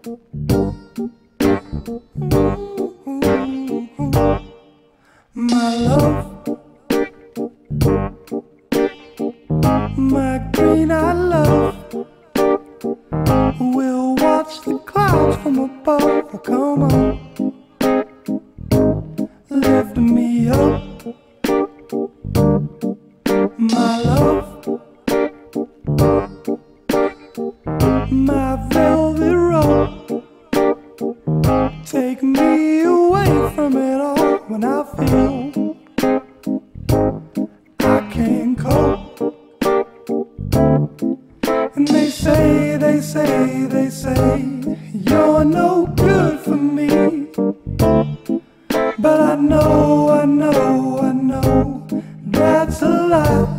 My love, my green-eyed love, we'll watch the clouds from above. Come on, lift me up. My love, my velvet robe, take me away from it all when I feel I can't cope. And they say you're no good for me, but I know that's a lie.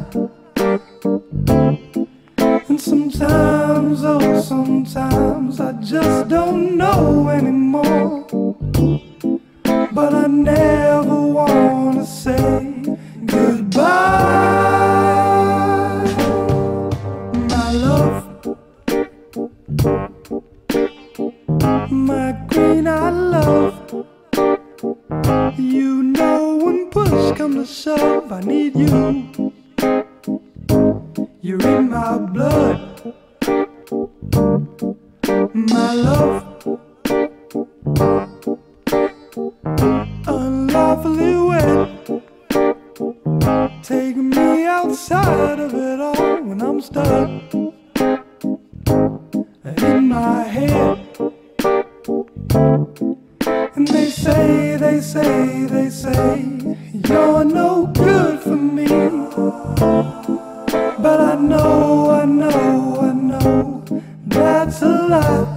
And sometimes, oh sometimes I just don't know anymore. But I never wanna say goodbye. My love, my green-eyed love, you know when push comes to shove, I need you. You're in my blood. My love, unlawfully wed, take me outside of it all when I'm stuck in my head. And they say you're no good for me, but I know that's a lie.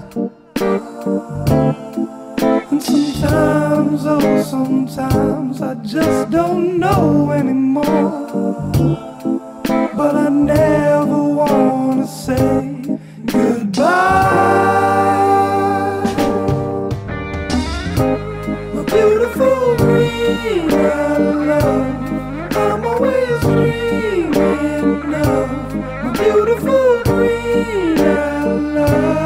And sometimes, oh sometimes I just don't know anymore. But I never wanna say goodbye. My beautiful green-eyed love, I'm always dreaming of my beautiful green-eyed love.